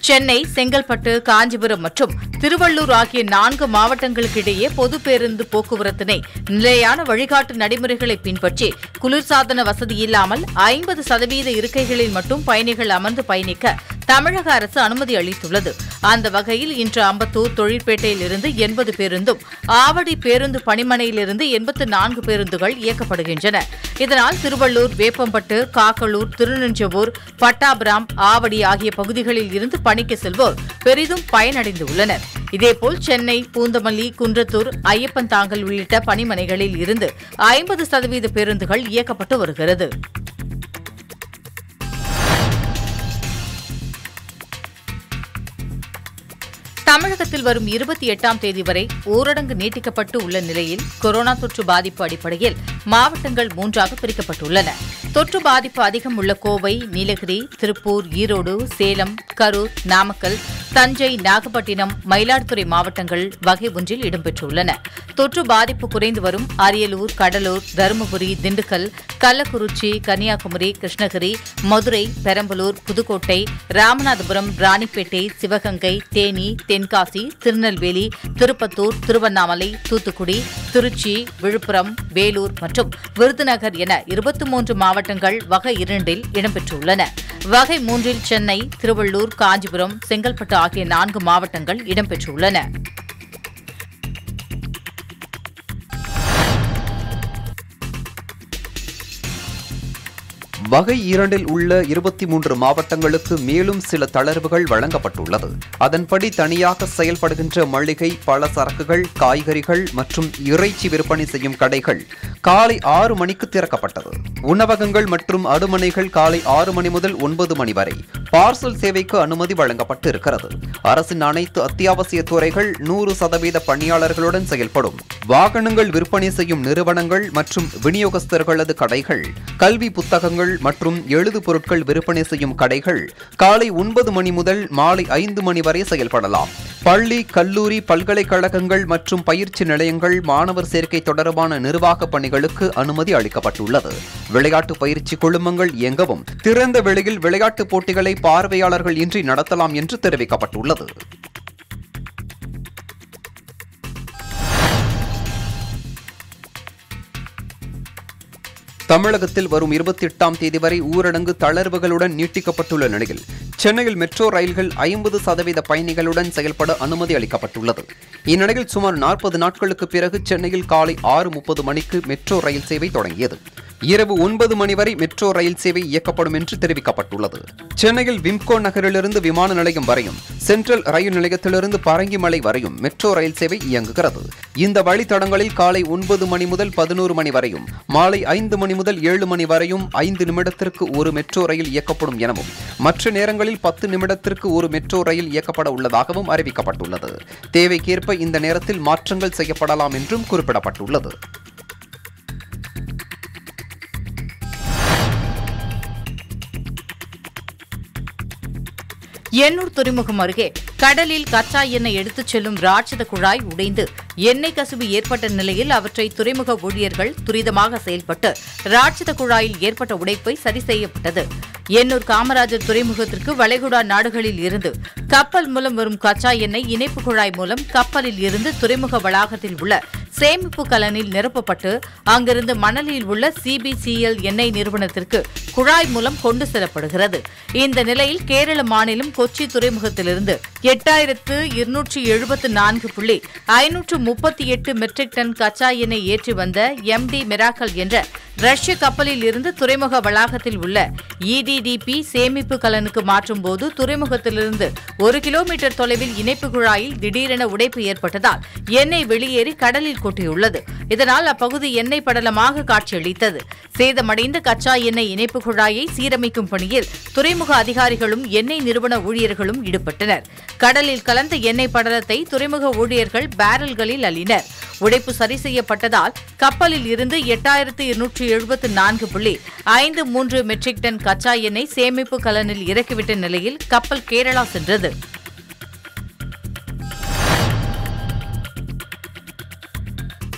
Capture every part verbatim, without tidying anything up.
சென்னை, செங்கல்பட்டு, காஞ்சிபுரம் மற்றும் திருவள்ளூர் ஆகிய நான்கு மாவட்டங்களுக்கிடையே பொது பேருந்து போக்குவரத்தினை நிலையான வழிகாட்டு நடைமுறைகளை பின்பற்றி குளிர்சாதன வசதி இல்லாமல் ஐம்பது சதவீத இருக்கைகளில் மட்டும் பயணிகள் அமர்ந்து பயணிக்க தமிழக அரசு அனுமதி அளித்துள்ளது. அந்த வகையில் இன்று அம்பத்தூர், தொழிற்பேட்டையிலிருந்து எண்பது பேருந்தும், ஆவடி பேருந்து பணிமனையிலிருந்து எண்பத்து நான்கு பேருந்துகள் இயக்கப்படுகின்றன. இதனால் திருவள்ளூர், வேப்பம்பட்டு, காக்கலூர், திருநெஞ்சவூர், பட்டாபிராம், ஆவடி ஆகிய பகுதிகளில் இருந்து பணிக்கு செல்வோர் பெரிதும் பயனடைந்துள்ளனர். இதேபோல் சென்னை, பூந்தமல்லி, குன்றத்தூர், ஐயப்பன்தாங்கல் உள்ளிட்ட பணிமனைகளில் இருந்து ஐம்பது சதவீத பேருந்துகள் இயக்கப்பட்டு வருகிறது. தமிழகத்தில் வரும் இருபத்தி எட்டாம் தேதி வரை ஊரடங்கு நீட்டிக்கப்பட்டு உள்ள நிலையில் கொரோனா தொற்று பாதிப்பு அடிப்படையில் மாவட்டங்கள் மூன்றாக பிரிக்கப்பட்டுள்ளன. தொற்று பாதிப்பு அதிகம் உள்ள கோவை, நீலகிரி, திருப்பூர், ஈரோடு, சேலம், கரூர், நாமக்கல், தஞ்சை, நாகப்பட்டினம், மயிலாடுதுறை மாவட்டங்கள் வகை ஒன்றில் இடம்பெற்றுள்ளன. தொற்று பாதிப்பு குறைந்து வரும் அரியலூர், கடலூர், தருமபுரி, திண்டுக்கல், கள்ளக்குறிச்சி, கன்னியாகுமரி, கிருஷ்ணகிரி, மதுரை, பெரம்பலூர், புதுக்கோட்டை, ராமநாதபுரம், ராணிப்பேட்டை, சிவகங்கை, தேனி, தென்காசி, திருநெல்வேலி, திருப்பத்தூர், திருவண்ணாமலை, தூத்துக்குடி, திருச்சி, விழுப்புரம், வேலூர் மற்றும் விருதுநகர் என இருபத்தி மூன்று மாவட்டங்கள் வகை இரண்டில் இடம்பெற்றுள்ளன. வகை மூன்றில் சென்னை, திருவள்ளூர், காஞ்சிபுரம், செங்கல்பட்டு ஆகிய நான்கு மாவட்டங்கள் இடம்பெற்றுள்ளன. வகை இரண்டில் உள்ள இருபத்தி மூன்று மாவட்டங்களுக்கு மேலும் சில தளர்வுகள் வழங்கப்பட்டுள்ளது. அதன்படி தனியாக செயல்படுகின்ற மளிகை, பலசரக்குகள், காய்கறிகள் மற்றும் இறைச்சி விற்பனை செய்யும் கடைகள் காலை ஆறு மணிக்கு திறக்கப்பட்டது. உணவகங்கள் மற்றும் அடுமனைகள் காலை ஆறு மணி முதல் ஒன்பது மணி வரை பார்சல் சேவைக்கு அனுமதி வழங்கப்பட்டு இருக்கிறது. அரசின் அனைத்து அத்தியாவசிய துறைகள் நூறு சதவீத பணியாளர்களுடன் செயல்படும். வாகனங்கள் விற்பனை செய்யும் நிறுவனங்கள் மற்றும் விநியோகஸ்தர்களது கடைகள், கல்வி புத்தகங்கள் மற்றும் எழுது பொருட்கள் விற்பனை செய்யும் கடைகள் காலை ஒன்பது மணி முதல் மாலை ஐந்து மணி வரை செயல்படலாம். பள்ளி, கல்லூரி, பல்கலைக்கழகங்கள் மற்றும் பயிற்சி நிலையங்கள், மாணவர் சேர்க்கை தொடர்பான நிர்வாக பணிகளுக்கு அனுமதி அளிக்கப்பட்டுள்ளது. விளையாட்டு பயிற்சி குழுமங்கள் இயங்கவும் திறந்த வெளியில் விளையாட்டுப் போட்டிகளை பார்வையாளர்கள் இன்றி நடத்தலாம் என்று தெரிவிக்கப்பட்டுள்ளது. தமிழகத்தில் வரும் இருபத்தி எட்டாம் தேதி வரை ஊரடங்கு தளர்வுகளுடன் நீட்டிக்கப்பட்டுள்ள நிலையில் சென்னையில் மெட்ரோ ரயில்கள் ஐம்பது சதவீத பயணிகளுடன் செயல்பட அனுமதி அளிக்கப்பட்டுள்ளது. இந்நிலையில் சுமார் நாற்பது நாட்களுக்கு பிறகு சென்னையில் காலை ஆறு முப்பது மணிக்கு மெட்ரோ ரயில் சேவை தொடங்கியது. இரவு ஒன்பது மணி வரை மெட்ரோ ரயில் சேவை இயக்கப்படும் என்று தெரிவிக்கப்பட்டுள்ளது. சென்னையில் விம்கோ நகரிலிருந்து விமான நிலையம் வரையும், சென்ட்ரல் ரயில் நிலையத்திலிருந்து பரங்கிமலை வரையும் மெட்ரோ ரயில் சேவை இயங்குகிறது. இந்த வழித்தடங்களில் காலை ஒன்பது மணி முதல் பதினோரு மணி வரையும், மாலை ஐந்து மணி முதல் ஏழு மணி வரையும் ஐந்து நிமிடத்திற்கு ஒரு மெட்ரோ ரயில் இயக்கப்படும் எனவும், மற்ற நேரங்களில் பத்து நிமிடத்திற்கு ஒரு மெட்ரோ ரயில் இயக்கப்பட உள்ளதாகவும் அறிவிக்கப்பட்டுள்ளது. தேவைக்கேற்ப இந்த நேரத்தில் மாற்றங்கள் செய்யப்படலாம் என்றும் குறிப்பிடப்பட்டுள்ளது. எண்ணூர் துறைமுகம் அருகே கடலில் கச்சா எண்ணெய் எடுத்துச் செல்லும் ராட்சத குழாய் உடைந்து எண்ணெய் கசிவு ஏற்பட்ட நிலையில் அவற்றை துறைமுக ஊழியர்கள் துரிதமாக செயல்பட்டு ராட்சத குழாயில் ஏற்பட்ட உடைப்பை சரி செய்யப்பட்டது. எண்ணூர் காமராஜர் துறைமுகத்திற்கு வளைகுடா நாடுகளில் இருந்து கப்பல் மூலம் வரும் கச்சா எண்ணெய் இணைப்பு குழாய் மூலம் கப்பலில் இருந்து துறைமுக வளாகத்தில் உள்ள சேமிப்பு கலனில் நிரப்பப்பட்டு அங்கிருந்து மணலில் உள்ள சிபிசிஎல் எண்ணெய் நிறுவனத்திற்கு குழாய் மூலம் கொண்டு செல்லப்படுகிறது. இந்த நிலையில் கேரள மாநிலம் கொச்சி துறைமுகத்திலிருந்து எட்டாயிரத்து இருநூற்று எழுபத்து நான்கு புள்ளி ஐநூற்று முப்பத்தி எட்டு மெட்ரிக் டன் கச்சா எண்ணெய் ஏற்றி வந்த எம் டி மிராக்கல் என்ற ரஷ்ய கப்பலில் இருந்து துறைமுக வளாகத்தில் உள்ள இடிடிபி சேமிப்பு கலனுக்கு மாற்றும் போது துறைமுகத்திலிருந்து ஒரு கிலோமீட்டர் தொலைவில் இணைப்பு குழாயில் திடீரென உடைப்பு ஏற்பட்டதால் எண்ணெய் வெளியேறி கடலில் கொட்டியுள்ளது. இதனால் அப்பகுதி எண்ணெய் படலமாக காட்சியளித்தது. சேதமடைந்த கச்சா எண்ணெய் இணைப்பு குழாயை சீரமைக்கும் பணியில் துறைமுக அதிகாரிகளும் எண்ணெய் நிறுவன ஊழியர்களும் ஈடுபட்டனர். கடலில் கலந்த எண்ணெய் படலத்தை துறைமுக ஊழியர்கள் பேரல்களில் அள்ளினர். உடைப்பு சரி செய்யப்பட்டதால் கப்பலில் இருந்து எட்டாயிரத்து இருநூற்று எழுபத்து நான்கு புள்ளி ஐந்து மூன்று மெட்ரிக் டன் கச்சா எண்ணெய் சேமிப்பு கலனில் இறக்கிவிட்ட நிலையில் கப்பல் கேரளா சென்றது.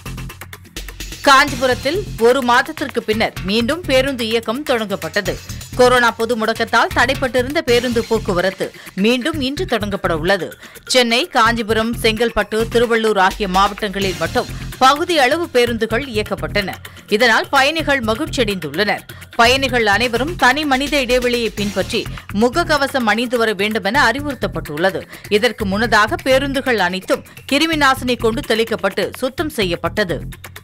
காஞ்சிபுரத்தில் ஒரு மாதத்திற்கு பின்னர் மீண்டும் பேருந்து இயக்கம் தொடங்கப்பட்டது. கொரோனா பொது முடக்கத்தால் தடைப்பட்டிருந்த பேருந்து போக்குவரத்து மீண்டும் இன்று தொடங்கப்பட உள்ளது. சென்னை, காஞ்சிபுரம், செங்கல்பட்டு, திருவள்ளூர் ஆகிய மாவட்டங்களில் மட்டும் பகுதி அளவு பேருந்துகள் இயக்கப்பட்டன. இதனால் பயணிகள் மகிழ்ச்சியடைந்துள்ளனர். பயணிகள் அனைவரும் தனி மனித இடைவெளியை பின்பற்றி முகக்கவசம் அணிந்து வர வேண்டும் என அறிவுறுத்தப்பட்டுள்ளது. இதற்கு முன்னதாக பேருந்துகள் அனைத்தும் கிருமி நாசினி கொண்டு தெளிக்கப்பட்டு சுத்தம் செய்யப்பட்டது.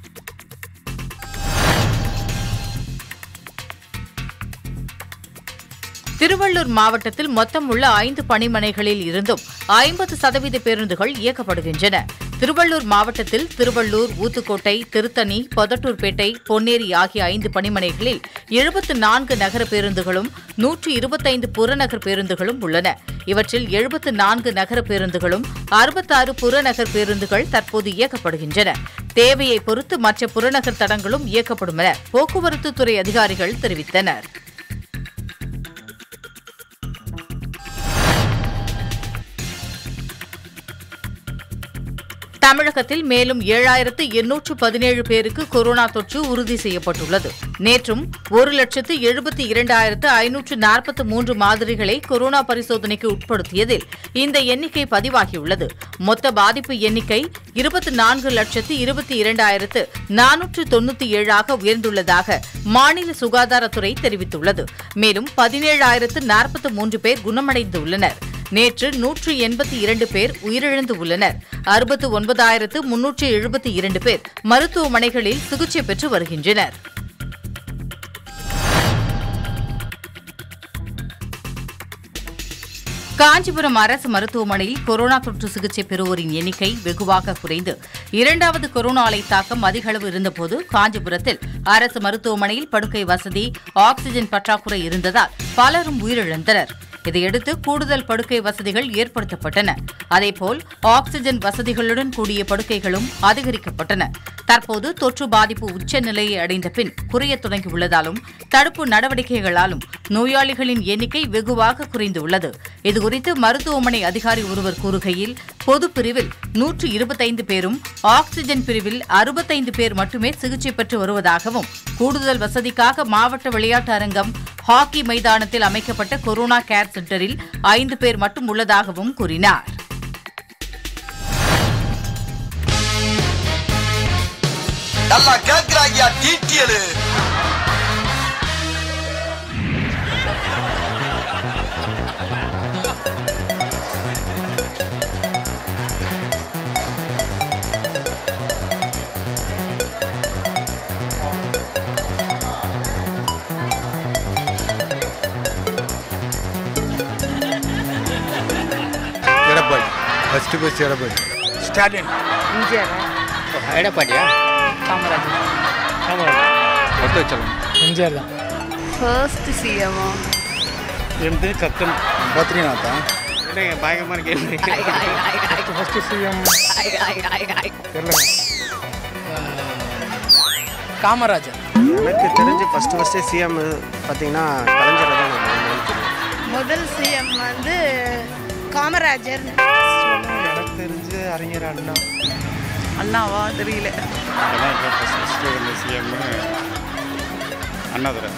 திருவள்ளூர் மாவட்டத்தில் மொத்தம் உள்ள ஐந்து பணிமனைகளில் இருந்தும் ஐம்பது சதவீத பேருந்துகள் இயக்கப்படுகின்றன. திருவள்ளூர் மாவட்டத்தில் திருவள்ளூர், ஊத்துக்கோட்டை, திருத்தணி, பொதட்டூர்பேட்டை, பொன்னேரி ஆகிய ஐந்து பணிமனைகளில் எழுபத்து நான்கு நகர பேருந்துகளும் நூற்று இருபத்தைந்து புறநகர் பேருந்துகளும் உள்ளன. இவற்றில் எழுபத்து நான்கு நகர பேருந்துகளும் அறுபத்தாறு புறநகர் பேருந்துகள் தற்போது இயக்கப்படுகின்றன. தேவையை பொறுத்து மற்ற புறநகர் தடங்களும் இயக்கப்படும் என போக்குவரத்துத்துறை அதிகாரிகள் தெரிவித்தனர். தமிழகத்தில் மேலும் ஏழாயிரத்து எண்ணூற்று பதினேழு பேருக்கு கொரோனா தொற்று உறுதி செய்யப்பட்டுள்ளது. நேற்றும் ஒரு லட்சத்து எழுபத்தி இரண்டாயிரத்து ஐநூற்று நாற்பத்தி மூன்று மாதிரிகளை கொரோனா பரிசோதனைக்கு உட்படுத்தியதில் இந்த எண்ணிக்கை பதிவாகியுள்ளது. மொத்த பாதிப்பு எண்ணிக்கை இருபத்தி நான்கு லட்சத்து இருபத்தி இரண்டாயிரத்து நானூற்று தொன்னூற்றி ஏழாக உயர்ந்துள்ளதாக மாநில சுகாதாரத்துறை தெரிவித்துள்ளது. மேலும் பதினேழாயிரத்து நாற்பத்தி மூன்று பேர் குணமடைந்துள்ளனர். நேற்று நூற்று எண்பத்தி இரண்டு பேர் உயிரிழந்து உள்ளனர். அறுபத்து ஒன்பதாயிரத்து முன்னூற்று எழுபத்தி இரண்டு பேர் மருத்துவமனைகளில் சிகிச்சை பெற்று வருகின்றனர். காஞ்சிபுரம் அரசு மருத்துவமனையில் கொரோனா தொற்று சிகிச்சை பெறுவோரின் எண்ணிக்கை வெகுவாக குறைந்து இரண்டாவது கொரோனா அலை தாக்கம் அதிக அளவு இருந்தபோது காஞ்சிபுரத்தில் அரசு மருத்துவமனையில் படுக்கை வசதி, ஆக்ஸிஜன் பற்றாக்குறை இருந்ததால் பலரும் உயிரிழந்தனர். இதையடுத்து கூடுதல் படுக்கை வசதிகள் ஏற்படுத்தப்பட்டன. அதேபோல் ஆக்ஸிஜன் வசதிகளுடன் கூடிய படுக்கைகளும் அதிகரிக்கப்பட்டன. தற்போது தொற்று பாதிப்பு உச்ச நிலையை அடைந்த பின் குறையத் தொடங்கியுள்ளதாலும் தடுப்பு நடவடிக்கைகளாலும் நோயாளிகளின் எண்ணிக்கை வெகுவாக குறைந்துள்ளது. இதுகுறித்து மருத்துவமனை அதிகாரி ஒருவர் கூறுகையில், பொது பிரிவில் நூற்று இருபத்தைந்து பேரும் ஆக்ஸிஜன் பிரிவில் அறுபத்தைந்து பேர் மட்டுமே சிகிச்சை பெற்று வருவதாகவும், கூடுதல் வசதிக்காக மாவட்ட விளையாட்டு அரங்கம், ஹாக்கி மைதானத்தில் அமைக்கப்பட்ட கொரோனா கேர் சென்டரில் ஐந்து பேர் மட்டும் உள்ளதாகவும் கூறினார். First bus Edappadi, Stalin, MGR, எடப்பாடியா, காமராஜ், பத்துவச்சலம், எம்ஜிஆர் தான். ஃபர்ஸ்ட் சிஎம் எம்ஜி கக்கன், பத்ரிநாத்தா, பயங்கரமான கேள்வி. ஃபர்ஸ்ட் சிஎம் தெரியல. காமராஜர். எனக்கு தெரிஞ்சு ஃபர்ஸ்ட் ஃபர்ஸ்ட் சிஎம் பார்த்தீங்கன்னா கலைஞர் தான் தெரியும். முதல் சிஎம் வந்து காமராஜர். எனக்கு தெரிஞ்சு அறிஞர் அண்ணா. அண்ணாவா தெரியல. சிஎம் அண்ணாதுரை.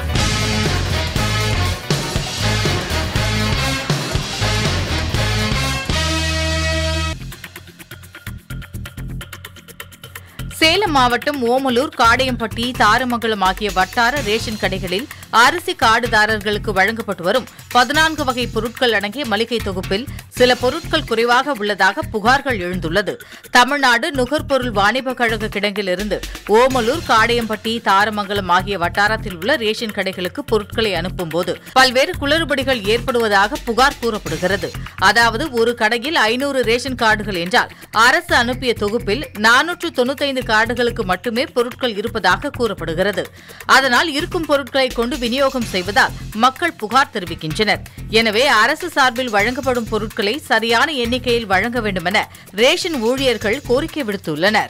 சேலம் மாவட்டம் ஓமலூர், காடையம்பட்டி, தாரமங்கலம் ஆகிய வட்டார ரேஷன் கடைகளில் அரிசி கார்டுதாரர்களுக்கு வழங்கப்பட்டு வரும் பதினான்கு வகை பொருட்கள் அடங்கிய மளிகை தொகுப்பில் சில பொருட்கள் குறைவாக உள்ளதாக புகார்கள் எழுந்துள்ளது. தமிழ்நாடு நுகர்பொருள் வாணிபக் கழக கிடங்கிலிருந்து ஓமலூர், காடையம்பட்டி, தாரமங்கலம் ஆகிய வட்டாரத்தில் உள்ள ரேஷன் கடைகளுக்கு பொருட்களை அனுப்பும்போது பல்வேறு குளறுபடிகள் ஏற்படுவதாக புகார் கூறப்படுகிறது. அதாவது, ஒரு கடையில் ஐநூறு ரேஷன் கார்டுகள் என்றால் அரசு அனுப்பிய தொகுப்பில் நானூற்று தொன்னூத்தைந்து கார்டுகளுக்கு மட்டுமே பொருட்கள் இருப்பதாக கூறப்படுகிறது. அதனால் இருக்கும் பொருட்களை கொண்டு விநியோகம் செய்வதால் மக்கள் புகார் தெரிவிக்கின்றனர். எனவே அரசு சார்பில் வழங்கப்படும் பொருட்களை சரியான எண்ணிக்கையில் வழங்க வேண்டும் என ரேஷன் ஊழியர்கள் கோரிக்கை விடுத்துள்ளனர்.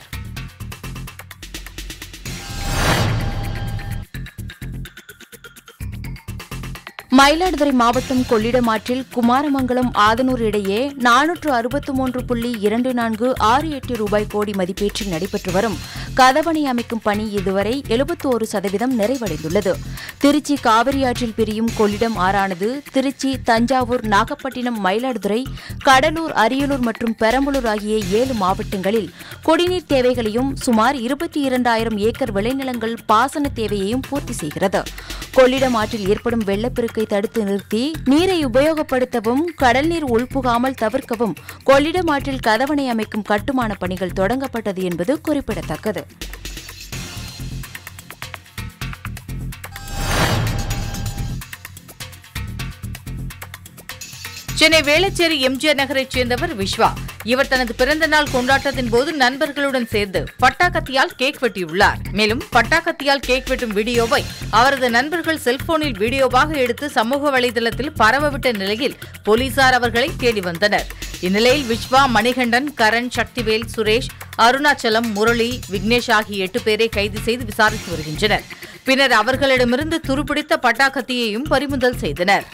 மயிலாடுதுறை மாவட்டம் கொள்ளிடம் ஆற்றில் குமாரமங்கலம் ஆதனூர் இடையே நானூற்று அறுபத்து மூன்று புள்ளி இரண்டு நான்கு ஆறு எட்டு ரூபாய் கோடி மதிப்பீட்டில் நடைபெற்று வரும் கதவணை அமைக்கும் பணி இதுவரை எழுபத்தோரு சதவீதம் நிறைவடைந்துள்ளது. திருச்சி காவிரி ஆற்றில் பிரியும் கொள்ளிடம் ஆறானது திருச்சி, தஞ்சாவூர், நாகப்பட்டினம், மயிலாடுதுறை, கடலூர், அரியலூர் மற்றும் பெரம்பலூர் ஆகிய ஏழு மாவட்டங்களில் குடிநீர் தேவைகளையும் சுமார் இருபத்தி இரண்டாயிரம் ஏக்கர் விளைநிலங்கள் பாசன தேவையையும் பூர்த்தி செய்கிறது. கொள்ளிடம் ஆற்றில் ஏற்படும் வெள்ளப்பெருக்கை தடுத்து நிறுத்தி நீரை உபயோகப்படுத்தவும் கடல் நீர் உள்புகாமல் தவிர்க்கவும் கொள்ளிடம் ஆற்றில் கதவணை அமைக்கும் கட்டுமான பணிகள் தொடங்கப்பட்டது என்பது குறிப்பிடத்தக்கது. சென்னை வேளச்சேரி எம்ஜிஆர் நகரைச் சேர்ந்தவர் விஸ்வா. இவர் தனது பிறந்த நாள் கொண்டாட்டத்தின் போது நண்பர்களுடன் சேர்ந்து பட்டாக்கத்தியால் கேக் வெட்டியுள்ளார். மேலும் பட்டாக்கத்தியால் கேக் வெட்டும் வீடியோவை அவரது நண்பர்கள் செல்போனில் வீடியோவாக எடுத்து சமூக வலைதளத்தில் பரவவிட்ட நிலையில் போலீசார் அவர்களை தேடி வந்தனர். இந்நிலையில் விஸ்வா, மணிகண்டன், கரண், சக்திவேல், சுரேஷ், அருணாச்சலம், முரளி, விக்னேஷ் ஆகிய எட்டு பேரை கைது செய்து விசாரித்து வருகின்றனர். பின்னர் அவர்களிடமிருந்து துருப்பிடித்த பட்டாக்கத்தியையும் பறிமுதல் செய்தனர்.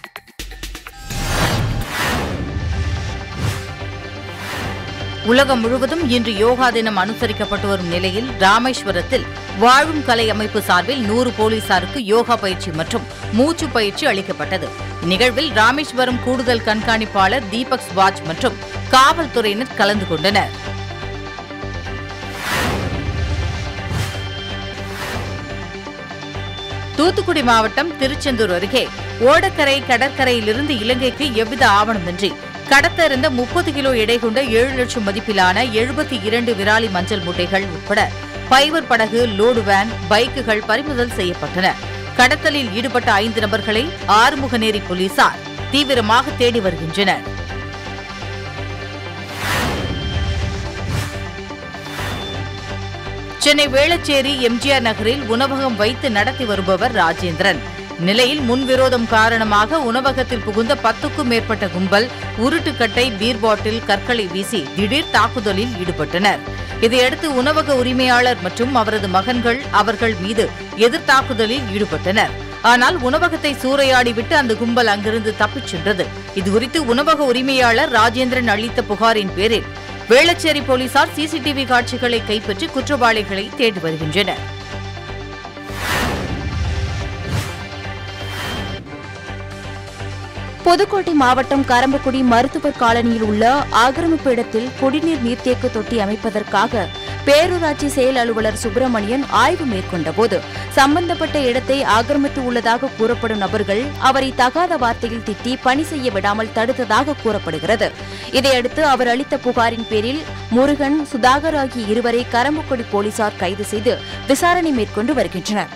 உலகம் முழுவதும் இன்று யோகா தினம் அனுசரிக்கப்பட்டு வரும் நிலையில் ராமேஸ்வரத்தில் வாழும் கலை அமைப்பு சார்பில் நூறு போலீசாருக்கு யோகா பயிற்சி மற்றும் மூச்சு பயிற்சி அளிக்கப்பட்டது. இந்நிகழ்வில் ராமேஸ்வரம் கூடுதல் கண்காணிப்பாளர் தீபக் ஸ்வாஜ் மற்றும் காவல்துறையினர் கலந்து கொண்டனர். தூத்துக்குடி மாவட்டம் திருச்செந்தூர் அருகே ஓடக்கரை கடற்கரையிலிருந்து இலங்கைக்கு எவ்வித ஆவணமின்றி கடத்த இருந்த முப்பது கிலோ எடை கொண்ட ஏழு லட்சம் மதிப்பிலான எழுபத்தி இரண்டு விராலி மஞ்சள் மூட்டைகள் உட்பட பைவர் படகு, லோடு வேன், பைக்குகள் பறிமுதல் செய்யப்பட்டன. கடத்தலில் ஈடுபட்ட ஐந்து நபர்களை ஆறுமுகநேரி போலீசார் தீவிரமாக தேடி வருகின்றனர். சென்னை வேளச்சேரி எம்ஜிஆர் நகரில் உணவகம் வைத்து நடத்தி வருபவர் ராஜேந்திரன். நிலையில் முன்விரோதம் காரணமாக உணவகத்தில் புகுந்த பத்துக்கும் மேற்பட்ட கும்பல் உருட்டுக்கட்டை, பீர் பாட்டில், கற்களை வீசி திடீர் தாக்குதலில் ஈடுபட்டனர். இதையடுத்து உணவக உரிமையாளர் மற்றும் அவரது மகன்கள் அவர்கள் மீது எதிர்த்தாக்குதலில் ஈடுபட்டனர். ஆனால் உணவகத்தை சூறையாடிவிட்டு அந்த கும்பல் அங்கிருந்து தப்பிச் சென்றது. இதுகுறித்து உணவக உரிமையாளர் ராஜேந்திரன் அளித்த புகாரின் பேரில் வேளச்சேரி போலீசார் சிசிடிவி காட்சிகளை கைப்பற்றி குற்றவாளிகளை தேடி வருகின்றனர். புதுக்கோட்டை மாவட்டம் கரம்பக்குடி மருத்துவர் காலனியில் உள்ள ஆக்கிரமிப்பு இடத்தில் குடிநீர் நீர்த்தேக்க தொட்டி அமைப்பதற்காக பேரூராட்சி செயல் அலுவலர் சுப்பிரமணியன் ஆய்வு மேற்கொண்டபோது சம்பந்தப்பட்ட இடத்தை ஆக்கிரமித்து உள்ளதாக கூறப்படும் நபர்கள் அவரை தகாத வார்த்தையில் திட்டி பணி செய்ய விடாமல் தடுத்ததாக கூறப்படுகிறது. இதையடுத்து அவர் அளித்த புகாரின் பேரில் முருகன், சுதாகர் ஆகிய இருவரை கரம்பக்குடி போலீசார் கைது செய்து விசாரணை மேற்கொண்டு வருகின்றனர்.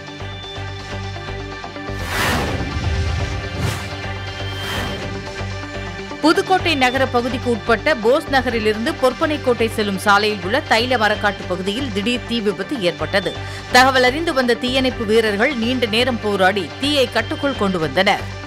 புதுக்கோட்டை நகர பகுதிக்கு உட்பட்ட போஸ் நகரிலிருந்து பொற்பனைக்கோட்டை செல்லும் சாலையில் உள்ள தைல மரக்காட்டு பகுதியில் திடீர் தீ விபத்து ஏற்பட்டது. தகவல் அறிந்து வந்த தீயணைப்பு வீரர்கள் நீண்ட நேரம் போராடி தீயை கட்டுக்குள் கொண்டு வந்தனர்.